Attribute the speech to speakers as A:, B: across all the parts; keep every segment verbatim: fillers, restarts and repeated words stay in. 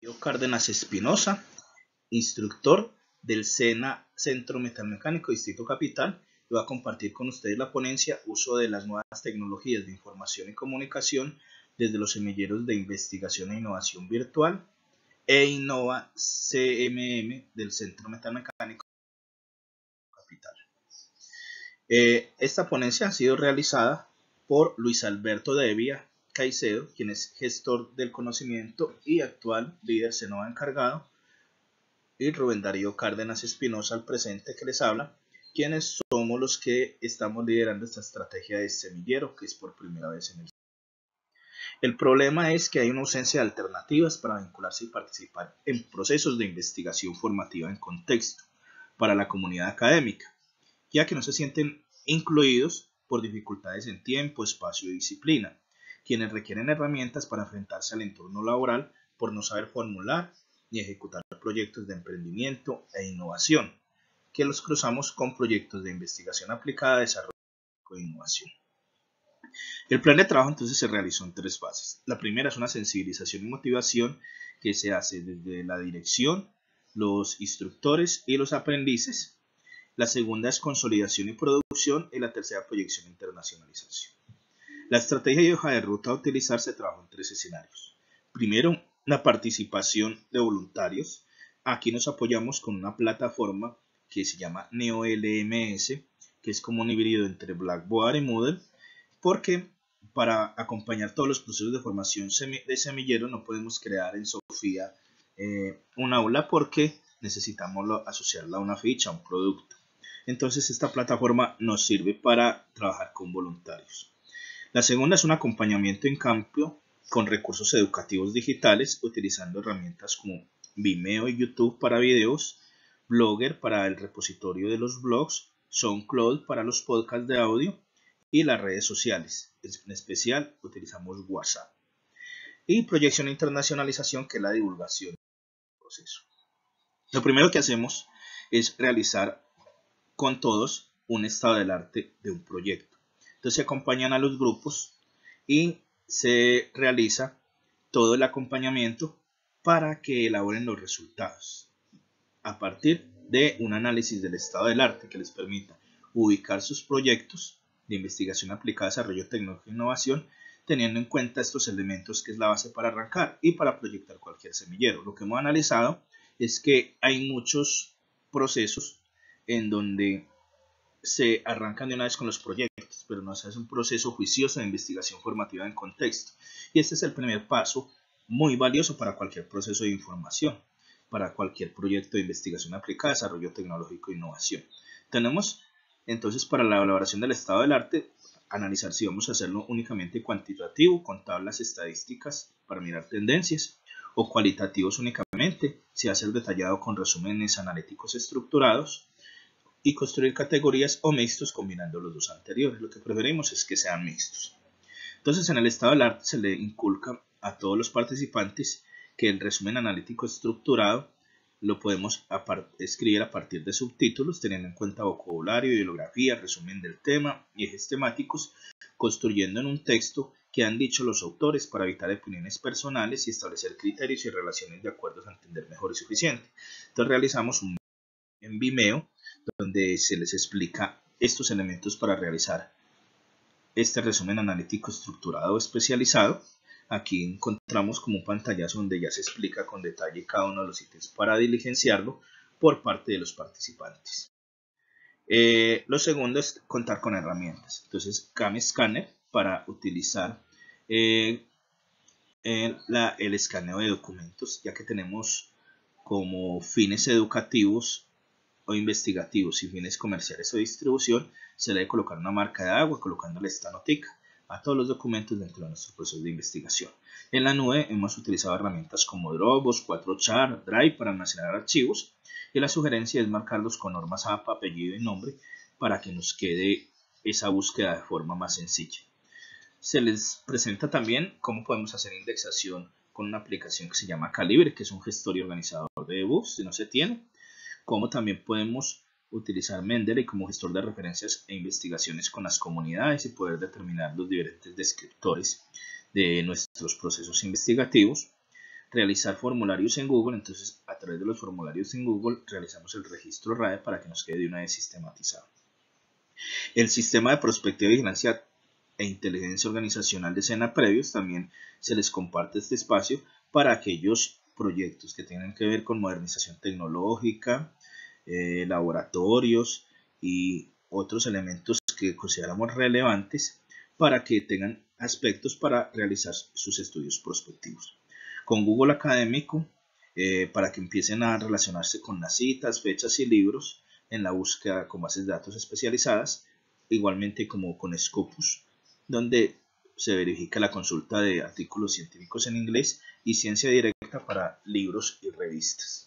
A: Darío Cárdenas Espinosa, instructor del SENA Centro Metalmecánico Distrito Capital, y voy a compartir con ustedes la ponencia Uso de las nuevas tecnologías de información y comunicación desde los semilleros de investigación e innovación virtual e Innova C M M del Centro Metalmecánico Capital. Eh, esta ponencia ha sido realizada por Luis Alberto Devia Caicedo, quien es gestor del conocimiento y actual líder SENOVA encargado, y Rubén Darío Cárdenas Espinosa, al presente, que les habla, quienes somos los que estamos liderando esta estrategia de semillero, que es por primera vez en el El problema es que hay una ausencia de alternativas para vincularse y participar en procesos de investigación formativa en contexto para la comunidad académica, ya que no se sienten incluidos por dificultades en tiempo, espacio y disciplina, quienes requieren herramientas para enfrentarse al entorno laboral por no saber formular ni ejecutar proyectos de emprendimiento e innovación, que los cruzamos con proyectos de investigación aplicada, desarrollo e innovación. El plan de trabajo entonces se realizó en tres fases. La primera es una sensibilización y motivación que se hace desde la dirección, los instructores y los aprendices. La segunda es consolidación y producción, y la tercera proyección e internacionalización. La estrategia y hoja de ruta a utilizar se trabajó en tres escenarios. Primero, la participación de voluntarios. Aquí nos apoyamos con una plataforma que se llama NeoLMS, que es como un híbrido entre Blackboard y Moodle, porque para acompañar todos los procesos de formación de semillero no podemos crear en Sofía eh, un aula, porque necesitamos asociarla a una ficha, a un producto. Entonces esta plataforma nos sirve para trabajar con voluntarios. La segunda es un acompañamiento en campo con recursos educativos digitales, utilizando herramientas como Vimeo y YouTube para videos, Blogger para el repositorio de los blogs, SoundCloud para los podcasts de audio y las redes sociales. En especial utilizamos WhatsApp. Y proyección e internacionalización, que es la divulgación del proceso. Lo primero que hacemos es realizar con todos un estado del arte de un proyecto. Entonces se acompañan a los grupos y se realiza todo el acompañamiento para que elaboren los resultados a partir de un análisis del estado del arte que les permita ubicar sus proyectos de investigación aplicada, desarrollo tecnológico e innovación, teniendo en cuenta estos elementos, que es la base para arrancar y para proyectar cualquier semillero. Lo que hemos analizado es que hay muchos procesos en donde se arrancan de una vez con los proyectos, pero no se hace un proceso juicioso de investigación formativa en contexto. Y este es el primer paso muy valioso para cualquier proceso de información, para cualquier proyecto de investigación aplicada, desarrollo tecnológico e innovación. Tenemos entonces, para la elaboración del estado del arte, analizar si vamos a hacerlo únicamente cuantitativo, con tablas estadísticas para mirar tendencias, o cualitativos únicamente, si va a ser detallado con resúmenes analíticos estructurados, y construir categorías, o mixtos combinando los dos anteriores. Lo que preferimos es que sean mixtos. Entonces, en el estado del arte se le inculca a todos los participantes que el resumen analítico estructurado lo podemos escribir a partir de subtítulos, teniendo en cuenta vocabulario, bibliografía, resumen del tema y ejes temáticos, construyendo en un texto que han dicho los autores para evitar opiniones personales y establecer criterios y relaciones de acuerdo a entender mejor y suficiente. Entonces realizamos un en Vimeo, donde se les explica estos elementos para realizar este resumen analítico estructurado o especializado. Aquí encontramos como un pantallazo donde ya se explica con detalle cada uno de los ítems para diligenciarlo por parte de los participantes. Eh, lo segundo es contar con herramientas. Entonces, Cam Scanner para utilizar eh, el, la, el escaneo de documentos, ya que tenemos como fines educativos o investigativos y fines comerciales o distribución, se le debe colocar una marca de agua colocándole esta notica a todos los documentos dentro de nuestro proceso de investigación. En la nube hemos utilizado herramientas como Dropbox, cuatro char, Drive para almacenar archivos, y la sugerencia es marcarlos con normas A P A, apellido y nombre para que nos quede esa búsqueda de forma más sencilla. Se les presenta también cómo podemos hacer indexación con una aplicación que se llama Calibre, que es un gestor y organizador de ebooks si no se tiene. Cómo también podemos utilizar Mendeley como gestor de referencias e investigaciones con las comunidades y poder determinar los diferentes descriptores de nuestros procesos investigativos. realizar formularios en Google. Entonces, a través de los formularios en Google realizamos el registro R A E para que nos quede de una vez sistematizado. El sistema de prospectiva y vigilancia e inteligencia organizacional de SENA previos también se les comparte este espacio para aquellos proyectos que tengan que ver con modernización tecnológica, eh, laboratorios y otros elementos que consideramos relevantes para que tengan aspectos para realizar sus estudios prospectivos. Con Google Académico, eh, para que empiecen a relacionarse con las citas, fechas y libros en la búsqueda con bases de datos especializadas, igualmente como con Scopus, donde se verifica la consulta de artículos científicos en inglés y ciencia directa para libros y revistas.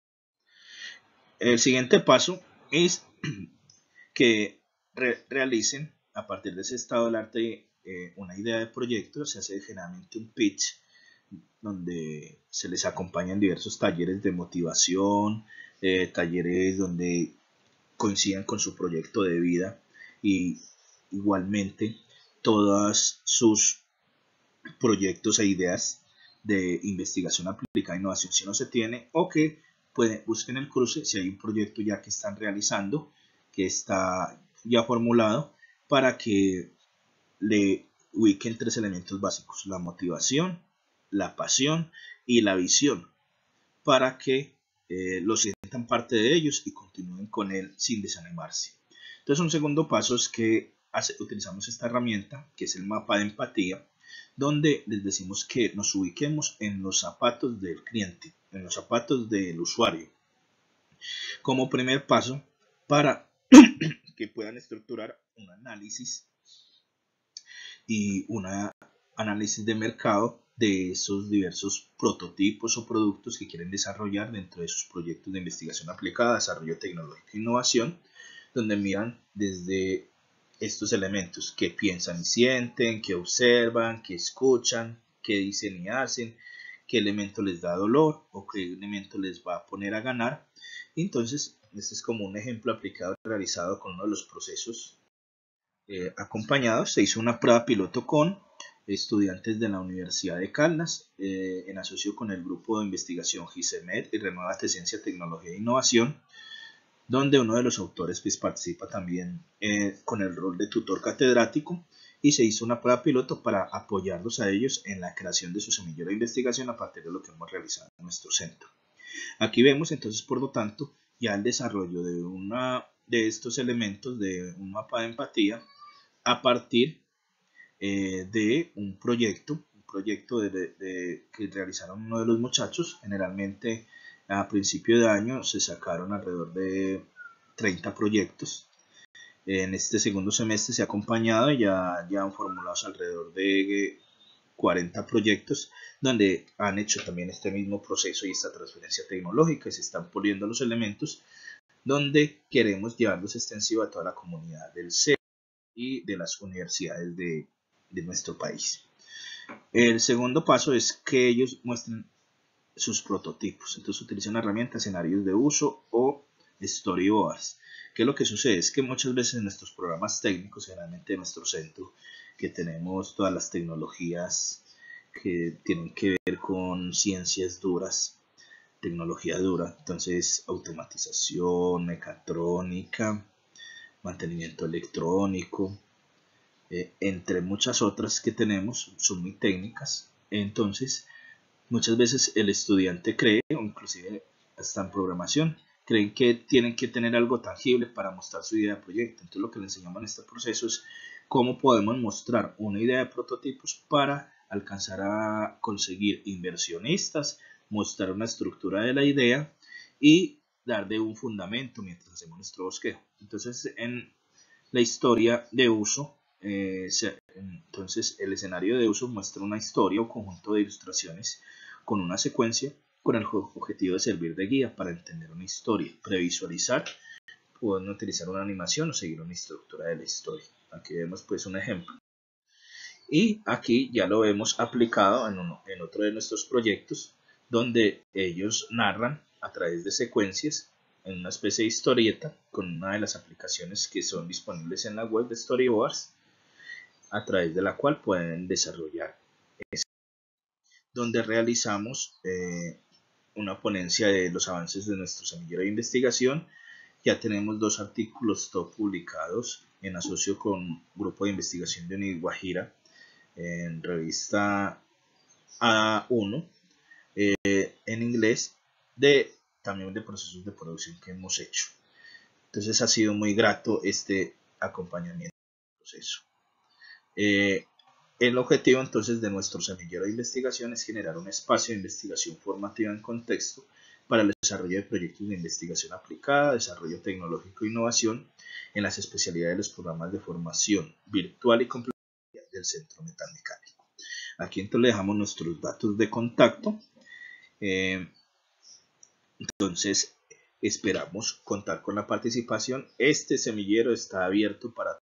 A: El siguiente paso es que re realicen a partir de ese estado del arte eh, una idea de proyecto. Se hace generalmente un pitch donde se les acompañan diversos talleres de motivación, eh, talleres donde coincidan con su proyecto de vida y igualmente todos sus proyectos e ideas de investigación aplicada a innovación si no se tiene, o que pueden, busquen el cruce si hay un proyecto ya que están realizando, que está ya formulado, para que le ubiquen tres elementos básicos: la motivación, la pasión y la visión, para que eh, lo sientan parte de ellos y continúen con él sin desanimarse. Entonces, un segundo paso es que hace, utilizamos esta herramienta que es el mapa de empatía, donde les decimos que nos ubiquemos en los zapatos del cliente, en los zapatos del usuario, como primer paso para que puedan estructurar un análisis y un análisis de mercado de esos diversos prototipos o productos que quieren desarrollar dentro de sus proyectos de investigación aplicada, desarrollo tecnológico e innovación, donde miran desde estos elementos: que piensan y sienten, que observan, que escuchan, que dicen y hacen, qué elemento les da dolor o qué elemento les va a poner a ganar. Entonces, este es como un ejemplo aplicado realizado con uno de los procesos eh, acompañados. Se hizo una prueba piloto con estudiantes de la Universidad de Caldas, eh, en asocio con el grupo de investigación GICEMED y Renuevate Ciencia, Tecnología e Innovación, donde uno de los autores pues, participa también eh, con el rol de tutor catedrático, y se hizo una prueba piloto para apoyarlos a ellos en la creación de su semillero de investigación a partir de lo que hemos realizado en nuestro centro. Aquí vemos entonces, por lo tanto, ya el desarrollo de, una, de estos elementos de un mapa de empatía a partir eh, de un proyecto, un proyecto de, de, de, que realizaron uno de los muchachos. Generalmente a principio de año se sacaron alrededor de treinta proyectos. En este segundo semestre se ha acompañado y ya, ya han formulado alrededor de cuarenta proyectos, donde han hecho también este mismo proceso y esta transferencia tecnológica, y se están poniendo los elementos donde queremos llevarlos extensivo a toda la comunidad del C E y de las universidades de, de nuestro país. El segundo paso es que ellos muestren sus prototipos. Entonces utilizan herramientas, escenarios de uso o storyboards. ¿Qué es lo que sucede? Es que muchas veces en nuestros programas técnicos, generalmente en nuestro centro, que tenemos todas las tecnologías que tienen que ver con ciencias duras, tecnología dura, entonces automatización, mecatrónica, mantenimiento electrónico, eh, entre muchas otras que tenemos, son muy técnicas. Entonces muchas veces el estudiante cree, o inclusive hasta en programación, creen que tienen que tener algo tangible para mostrar su idea de proyecto. Entonces lo que le enseñamos en este proceso es cómo podemos mostrar una idea de prototipos para alcanzar a conseguir inversionistas, mostrar una estructura de la idea y darle un fundamento mientras hacemos nuestro bosquejo. Entonces en la historia de uso, eh, se, entonces el escenario de uso muestra una historia o conjunto de ilustraciones con una secuencia con el objetivo de servir de guía para entender una historia, previsualizar, pueden utilizar una animación o seguir una estructura de la historia. Aquí vemos pues un ejemplo. Y aquí ya lo vemos aplicado en, uno, en otro de nuestros proyectos, donde ellos narran a través de secuencias en una especie de historieta con una de las aplicaciones que son disponibles en la web de Storyboards, a través de la cual pueden desarrollar. donde realizamos eh, una ponencia de los avances de nuestro semillero de investigación. Ya tenemos dos artículos top publicados en asocio con Grupo de Investigación de Uniguajira en revista A uno eh, en inglés, de también de procesos de producción que hemos hecho. Entonces ha sido muy grato este acompañamiento del proceso. Eh, el objetivo entonces de nuestro semillero de investigación es generar un espacio de investigación formativa en contexto para el desarrollo de proyectos de investigación aplicada, desarrollo tecnológico e innovación en las especialidades de los programas de formación virtual y complementaria del Centro Metalmecánico. Aquí entonces le dejamos nuestros datos de contacto. Eh, entonces esperamos contar con la participación. Este semillero está abierto para